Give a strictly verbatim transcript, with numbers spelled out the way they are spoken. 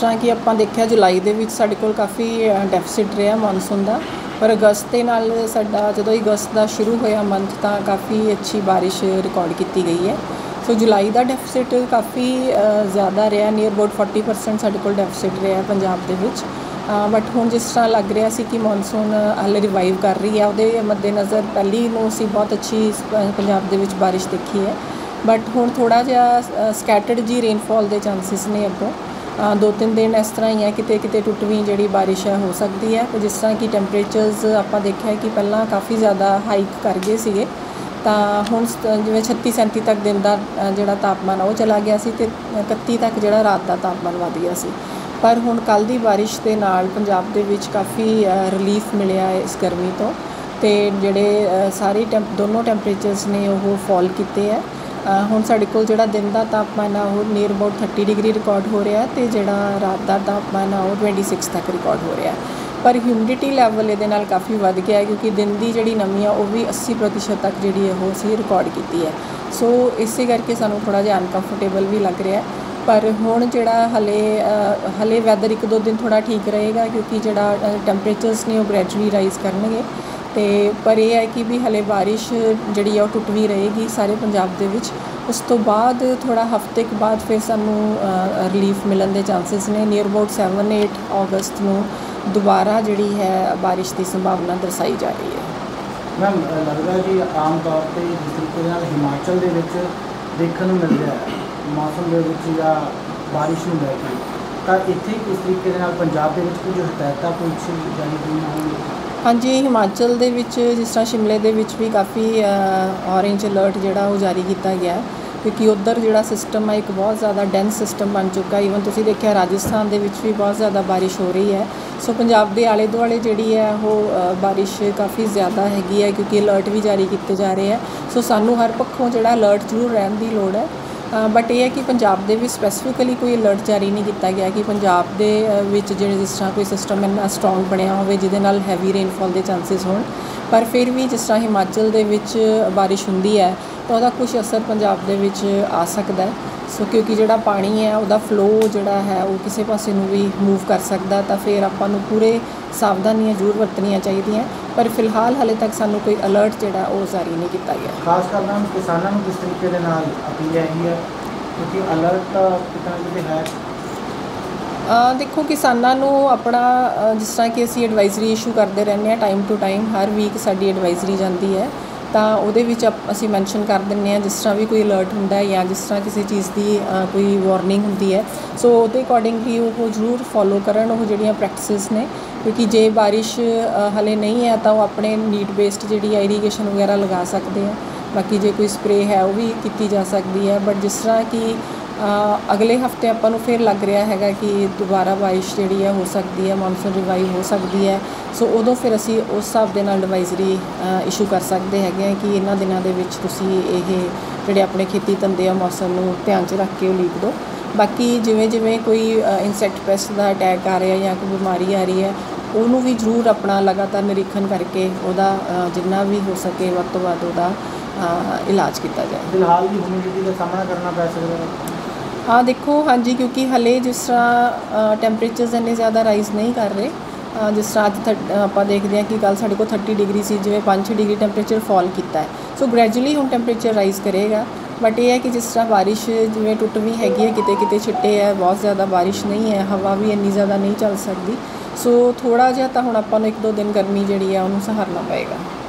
ਤਰ੍ਹਾਂ ਕਿ ਆਪਾਂ ਦੇਖਿਆ ਜੁਲਾਈ ਦੇ ਵਿੱਚ ਸਾਡੇ ਕੋਲ ਕਾਫੀ ਡੈਫਿਸਿਟ ਰਿਹਾ ਮੌਨਸੂਨ ਦਾ, ਪਰ ਅਗਸਤ ਦੇ ਨਾਲ ਸਾਡਾ ਜਦੋਂ ਅਗਸਤ ਦਾ ਸ਼ੁਰੂ ਹੋਇਆ ਮੰਥ ਤਾਂ ਕਾਫੀ ਅੱਛੀ ਬਾਰਿਸ਼ ਰਿਕਾਰਡ ਕੀਤੀ ਗਈ ਹੈ। ਸੋ ਜੁਲਾਈ ਦਾ ਡੈਫਿਸਿਟ ਕਾਫੀ ਜ਼ਿਆਦਾ ਰਿਹਾ, ਨੀਅਰ ਅਬਾਊਟ ਫੋਰਟੀ ਪਰਸੈਂਟ ਸਾਡੇ ਕੋਲ ਡੈਫਿਸਿਟ ਰਿਹਾ ਪੰਜਾਬ ਦੇ ਵਿੱਚ। ਬਟ ਹੁਣ ਜਿਸ ਤਰ੍ਹਾਂ ਲੱਗ ਰਿਹਾ ਸੀ ਕਿ ਮੌਨਸੂਨ ਹਾਲੇ ਰਿਵਾਈਵ ਕਰ ਰਹੀ ਹੈ, ਉਹਦੇ ਮੱਦੇਨਜ਼ਰ ਪਹਿਲੀ ਨੂੰ ਅਸੀਂ ਬਹੁਤ ਅੱਛੀ ਪੰਜਾਬ ਦੇ ਵਿੱਚ ਬਾਰਿਸ਼ ਦੇਖੀ ਹੈ। ਬਟ ਹੁਣ ਥੋੜ੍ਹਾ ਜਿਹਾ ਸਕੈਟਰਡ ਜੀ ਰੇਨਫਾਲ ਦੇ ਚਾਂਸਿਸ ਨੇ ਅੱਗੋਂ ਦੋ ਤਿੰਨ ਦਿਨ ਇਸ ਤਰ੍ਹਾਂ ਹੀ ਹੈ, ਕਿਤੇ ਕਿਤੇ ਟੁੱਟਵੀਂ ਜਿਹੜੀ ਬਾਰਿਸ਼ ਹੈ ਹੋ ਸਕਦੀ ਹੈ। ਜਿਸ ਤਰ੍ਹਾਂ ਕਿ ਟੈਂਪਰੇਚਰਸ ਆਪਾਂ ਦੇਖਿਆ ਕਿ ਪਹਿਲਾਂ ਕਾਫੀ ਜ਼ਿਆਦਾ ਹਾਈਕ ਕਰ ਗਏ ਸੀਗੇ, ਤਾਂ ਹੁਣ ਜਿਵੇਂ ਛੱਤੀ ਸੈਂਤੀ ਤੱਕ ਦਿਨ ਦਾ ਜਿਹੜਾ ਤਾਪਮਾਨ ਉਹ ਚਲਾ ਗਿਆ ਸੀ ਅਤੇ ਇਕੱਤੀ ਤੱਕ ਜਿਹੜਾ ਰਾਤ ਦਾ ਤਾਪਮਾਨ ਵੱਧ ਗਿਆ ਸੀ। ਪਰ ਹੁਣ ਕੱਲ੍ਹ ਦੀ ਬਾਰਿਸ਼ ਦੇ ਨਾਲ ਪੰਜਾਬ ਦੇ ਵਿੱਚ ਕਾਫੀ ਰਿਲੀਫ ਮਿਲਿਆ ਹੈ ਇਸ ਗਰਮੀ ਤੋਂ, ਅਤੇ ਜਿਹੜੇ ਸਾਰੇ ਟੈਂਪ ਦੋਨੋਂ ਟੈਂਪਰੇਚਰਸ ਨੇ ਉਹ ਫੋਲ ਕੀਤੇ ਹੈ। ਹੁਣ ਸਾਡੇ ਕੋਲ ਜਿਹੜਾ ਦਿਨ ਦਾ ਤਾਪਮਾਨ ਆ ਉਹ near about thirty degree record ਹੋ ਰਿਹਾ, ਅਤੇ ਜਿਹੜਾ ਰਾਤ ਦਾ ਤਾਪਮਾਨ ਆ ਉਹ ਟਵੈਂਟੀ ਸਿਕਸ ਤੱਕ ਰਿਕਾਰਡ ਹੋ ਰਿਹਾ। ਪਰ ਹਿਊਮਿਡਿਟੀ ਲੈਵਲ ਇਹਦੇ ਨਾਲ ਕਾਫੀ ਵੱਧ ਗਿਆ ਹੈ, ਕਿਉਂਕਿ ਦਿਨ ਦੀ ਜਿਹੜੀ ਨਮੀ ਆ ਉਹ ਵੀ ਅੱਸੀ ਪ੍ਰਤੀਸ਼ਤ ਤੱਕ ਜਿਹੜੀ ਉਹ ਅਸੀਂ ਰਿਕਾਰਡ ਕੀਤੀ ਹੈ। ਸੋ ਇਸੇ ਕਰਕੇ ਸਾਨੂੰ ਥੋੜ੍ਹਾ ਜਿਹਾ ਅਨਕੰਫਰਟੇਬਲ ਵੀ ਲੱਗ ਰਿਹਾ। ਪਰ ਹੁਣ ਜਿਹੜਾ ਹਲੇ ਹਲੇ ਵੈਦਰ ਇੱਕ ਦੋ ਦਿਨ ਥੋੜ੍ਹਾ ਠੀਕ ਰਹੇਗਾ, ਕਿਉਂਕਿ ਜਿਹੜਾ ਟੈਂਪਰੇਚਰਸ ਨੇ ਉਹ ਗ੍ਰੈਜੂਅਲੀ ਰਾਈਜ਼ ਕਰਨਗੇ। ਅਤੇ ਪਰ ਇਹ ਹੈ ਕਿ ਵੀ ਹਲੇ ਬਾਰਿਸ਼ ਜਿਹੜੀ ਆ ਉਹ ਟੁੱਟਵੀਂ ਰਹੇਗੀ ਸਾਰੇ ਪੰਜਾਬ ਦੇ ਵਿੱਚ। ਉਸ ਤੋਂ ਬਾਅਦ ਥੋੜ੍ਹਾ ਹਫ਼ਤੇ ਕੁ ਬਾਅਦ ਫਿਰ ਸਾਨੂੰ ਰਿਲੀਫ ਮਿਲਣ ਦੇ ਚਾਂਸਿਸ ਨੇ। ਨੀਅਰ ਅਬਾਊਟ ਸੈਵਨ ਏਟ ਅਗਸਤ ਨੂੰ ਦੁਬਾਰਾ ਜਿਹੜੀ ਹੈ ਬਾਰਿਸ਼ ਦੀ ਸੰਭਾਵਨਾ ਦਰਸਾਈ ਜਾ ਰਹੀ ਹੈ। ਮੈਮ ਲੱਗਦਾ ਜੀ ਆਮ ਤੌਰ 'ਤੇ ਜਿਸ ਤਰੀਕੇ ਨਾਲ ਹਿਮਾਚਲ ਦੇ ਵਿੱਚ ਦੇਖਣ ਨੂੰ ਮਿਲ ਰਿਹਾ ਹੈ ਮੌਸਮ ਦੇ ਵਿੱਚ ਜਾਂ ਬਾਰਿਸ਼ ਨੂੰ ਲੈ ਕੇ, ਤਾਂ ਇੱਥੇ ਕਿਸ ਤਰੀਕੇ ਦੇ ਨਾਲ ਪੰਜਾਬ ਦੇ ਵਿੱਚ ਕੁਝ ਹਦਾਇਤਾਂ ਕੁਛ ਜਾਰੀ ਹੋਈਆਂ ਹੋਣਗੀਆਂ? ਹਾਂਜੀ, ਹਿਮਾਚਲ ਦੇ ਵਿੱਚ ਜਿਸ ਤਰ੍ਹਾਂ ਸ਼ਿਮਲੇ ਦੇ ਵਿੱਚ ਵੀ ਕਾਫੀ ਔਰੇਂਜ ਅਲਰਟ ਜਿਹੜਾ ਉਹ ਜਾਰੀ ਕੀਤਾ ਗਿਆ, ਕਿਉਂਕਿ ਉੱਧਰ ਜਿਹੜਾ ਸਿਸਟਮ ਹੈ ਇੱਕ ਬਹੁਤ ਜ਼ਿਆਦਾ ਡੈਂਸ ਸਿਸਟਮ ਬਣ ਚੁੱਕਾ। ਈਵਨ ਤੁਸੀਂ ਦੇਖਿਆ ਰਾਜਸਥਾਨ ਦੇ ਵਿੱਚ ਵੀ ਬਹੁਤ ਜ਼ਿਆਦਾ ਬਾਰਿਸ਼ ਹੋ ਰਹੀ ਹੈ। ਸੋ ਪੰਜਾਬ ਦੇ ਆਲੇ ਦੁਆਲੇ ਜਿਹੜੀ ਹੈ ਉਹ ਬਾਰਿਸ਼ ਕਾਫੀ ਜ਼ਿਆਦਾ ਹੈਗੀ ਹੈ, ਕਿਉਂਕਿ ਅਲਰਟ ਵੀ ਜਾਰੀ ਕੀਤੇ ਜਾ ਰਹੇ ਹੈ। ਸੋ ਸਾਨੂੰ ਹਰ ਪੱਖੋਂ ਜਿਹੜਾ ਅਲਰਟ ਜ਼ਰੂਰ ਰਹਿਣ ਦੀ ਲੋੜ ਹੈ। ਬਟ ਇਹ ਹੈ ਕਿ ਪੰਜਾਬ ਦੇ ਵਿੱਚ ਸਪੈਸੀਫਿਕਲੀ ਕੋਈ ਅਲਰਟ ਜਾਰੀ ਨਹੀਂ ਕੀਤਾ ਗਿਆ ਕਿ ਪੰਜਾਬ ਦੇ ਵਿੱਚ ਜਿਹੜੇ ਜਿਸ ਤਰ੍ਹਾਂ ਕੋਈ ਸਿਸਟਮ ਇੰਨਾ ਸਟਰੋਂਗ ਬਣਿਆ ਹੋਵੇ ਜਿਹਦੇ ਨਾਲ ਹੈਵੀ ਰੇਨਫਾਲ ਦੇ ਚਾਂਸਿਸ ਹੋਣ। ਪਰ ਫਿਰ ਵੀ ਜਿਸ ਤਰ੍ਹਾਂ ਹਿਮਾਚਲ ਦੇ ਵਿੱਚ ਬਾਰਿਸ਼ ਹੁੰਦੀ ਹੈ ਤਾਂ ਉਹਦਾ ਕੁਛ ਅਸਰ ਪੰਜਾਬ ਦੇ ਵਿੱਚ ਆ ਸਕਦਾ। ਸੋ ਕਿਉਂਕਿ ਜਿਹੜਾ ਪਾਣੀ ਹੈ ਉਹਦਾ ਫਲੋ ਜਿਹੜਾ ਹੈ ਉਹ ਕਿਸੇ ਪਾਸੇ ਨੂੰ ਵੀ ਮੂਵ ਕਰ ਸਕਦਾ, ਤਾਂ ਫਿਰ ਆਪਾਂ ਨੂੰ ਪੂਰੇ ਸਾਵਧਾਨੀਆਂ ਜ਼ਰੂਰ ਵਰਤਣੀਆਂ ਚਾਹੀਦੀਆਂ। ਪਰ ਫਿਲਹਾਲ ਹਾਲੇ ਤੱਕ ਸਾਨੂੰ ਕੋਈ ਅਲਰਟ ਜਿਹੜਾ ਉਹ ਜਾਰੀ ਨਹੀਂ ਕੀਤਾ ਗਿਆ। ਖਾਸ ਕਰ ਮੈਮ ਕਿਸਾਨਾਂ ਨੂੰ ਕਿਸ ਤਰੀਕੇ ਦੇ ਨਾਲ ਅਪੀਲ ਹੈਗੀ ਹੈ, ਕਿਉਂਕਿ ਅਲਰਟ ਤਾਂ ਕਿਸਾਨਾਂ ਦੇ ਹੈ। ਦੇਖੋ, ਕਿਸਾਨਾਂ ਨੂੰ ਆਪਣਾ ਜਿਸ ਤਰ੍ਹਾਂ ਕਿ ਅਸੀਂ ਐਡਵਾਈਜ਼ਰੀ ਇਸ਼ੂ ਕਰਦੇ ਰਹਿੰਦੇ ਹਾਂ ਟਾਈਮ ਟੂ ਟਾਈਮ, ਹਰ ਵੀਕ ਸਾਡੀ ਐਡਵਾਈਜ਼ਰੀ ਜਾਂਦੀ ਹੈ, ਤਾਂ ਉਹਦੇ ਵਿੱਚ ਅਸੀਂ ਮੈਂਸ਼ਨ ਕਰ ਦਿੰਦੇ ਹਾਂ ਜਿਸ ਤਰ੍ਹਾਂ ਵੀ ਕੋਈ ਅਲਰਟ ਹੁੰਦਾ ਹੈ ਜਾਂ ਜਿਸ ਤਰ੍ਹਾਂ ਕਿਸੇ ਚੀਜ਼ ਦੀ ਕੋਈ ਵਾਰਨਿੰਗ ਹੁੰਦੀ ਹੈ। ਸੋ ਉਹਦੇ ਅਕੋਰਡਿੰਗਲੀ ਉਹ ਜ਼ਰੂਰ ਫੋਲੋ ਕਰਨ ਉਹ ਜਿਹੜੀਆਂ ਪ੍ਰੈਕਟਿਸਿਸ ਨੇ, ਕਿਉਂਕਿ ਜੇ ਬਾਰਿਸ਼ ਹਲੇ ਨਹੀਂ ਹੈ ਤਾਂ ਉਹ ਆਪਣੇ ਨੀਡ ਬੇਸਡ ਜਿਹੜੀ ਹੈ ਇਰੀਗੇਸ਼ਨ ਵਗੈਰਾ ਲਗਾ ਸਕਦੇ ਆ। ਬਾਕੀ ਜੇ ਕੋਈ ਸਪਰੇਅ ਹੈ ਉਹ ਵੀ ਕੀਤੀ ਜਾ ਸਕਦੀ ਹੈ। ਬਟ ਜਿਸ ਤਰ੍ਹਾਂ ਕਿ ਅਗਲੇ ਹਫ਼ਤੇ ਆਪਾਂ ਨੂੰ ਫਿਰ ਲੱਗ ਰਿਹਾ ਹੈਗਾ ਕਿ ਦੁਬਾਰਾ ਬਾਰਿਸ਼ ਜਿਹੜੀ ਹੈ ਹੋ ਸਕਦੀ ਹੈ, ਮੌਨਸੂਨ ਰਿਵਾਈਵ ਹੋ ਸਕਦੀ ਹੈ। ਸੋ ਉਦੋਂ ਫਿਰ ਅਸੀਂ ਉਸ ਹਿਸਾਬ ਦੇ ਨਾਲ ਐਡਵਾਈਜ਼ਰੀ ਇਸ਼ੂ ਕਰ ਸਕਦੇ ਹੈਗੇ ਹਾਂ ਕਿ ਇਹਨਾਂ ਦਿਨਾਂ ਦੇ ਵਿੱਚ ਤੁਸੀਂ ਇਹ ਜਿਹੜੇ ਆਪਣੇ ਖੇਤੀ ਧੰਦੇ ਆ ਮੌਸਮ ਨੂੰ ਧਿਆਨ 'ਚ ਰੱਖ ਕੇ ਉਲੀਕ ਦਿਓ। ਬਾਕੀ ਜਿਵੇਂ ਜਿਵੇਂ ਕੋਈ ਇਨਸੈਕਟ ਪੈਸਟ ਦਾ ਅਟੈਕ ਆ ਰਿਹਾ ਜਾਂ ਕੋਈ ਬਿਮਾਰੀ ਆ ਰਹੀ ਹੈ ਉਹਨੂੰ ਵੀ ਜ਼ਰੂਰ ਆਪਣਾ ਲਗਾਤਾਰ ਨਿਰੀਖਣ ਕਰਕੇ ਉਹਦਾ ਜਿੰਨਾ ਵੀ ਹੋ ਸਕੇ ਵੱਧ ਤੋਂ ਵੱਧ ਉਹਦਾ ਇਲਾਜ ਕੀਤਾ ਜਾਏ। ਫਿਲਹਾਲ ਦੀ ਹਿਊਮਿਡਿਟੀ ਦਾ ਸਾਹਮਣਾ ਕਰਨਾ ਪੈ ਸਕਦਾ ਹੈ। ਹਾਂ ਦੇਖੋ, ਹਾਂਜੀ, ਕਿਉਂਕਿ ਹਲੇ ਜਿਸ ਤਰ੍ਹਾਂ ਟੈਂਪਰੇਚਰਸ ਇੰਨੇ ਜ਼ਿਆਦਾ ਰਾਈਜ਼ ਨਹੀਂ ਕਰ ਰਹੇ। ਜਿਸ ਤਰ੍ਹਾਂ ਅੱਜ ਥ ਆਪਾਂ ਦੇਖਦੇ ਹਾਂ ਕਿ ਕੱਲ੍ਹ ਸਾਡੇ ਕੋਲ ਥਰਟੀ ਡਿਗਰੀ ਸੀ, ਜਿਵੇਂ ਪੰਜ ਛੇ ਡਿਗਰੀ ਟੈਂਪਰੇਚਰ ਫੋਲ ਕੀਤਾ ਹੈ। ਸੋ ਗ੍ਰੈਜੂਅਲੀ ਹੁਣ ਟੈਂਪਰੇਚਰ ਰਾਈਜ਼ ਕਰੇਗਾ। ਬਟ ਇਹ ਹੈ ਕਿ ਜਿਸ ਤਰ੍ਹਾਂ ਬਾਰਿਸ਼ ਜਿਵੇਂ ਟੁੱਟਵੀਂ ਹੈਗੀ ਹੈ, ਕਿਤੇ ਕਿਤੇ ਛਿੱਟੇ ਹੈ, ਬਹੁਤ ਜ਼ਿਆਦਾ ਬਾਰਿਸ਼ ਨਹੀਂ ਹੈ, ਹਵਾ ਵੀ ਇੰਨੀ ਜ਼ਿਆਦਾ ਨਹੀਂ ਚੱਲ ਸਕਦੀ। ਸੋ ਥੋੜ੍ਹਾ ਜਿਹਾ ਤਾਂ ਹੁਣ ਆਪਾਂ ਨੂੰ ਇੱਕ ਦੋ ਦਿਨ ਗਰਮੀ ਜਿਹੜੀ ਹੈ ਉਹਨੂੰ ਸਹਾਰਨਾ ਪਏਗਾ।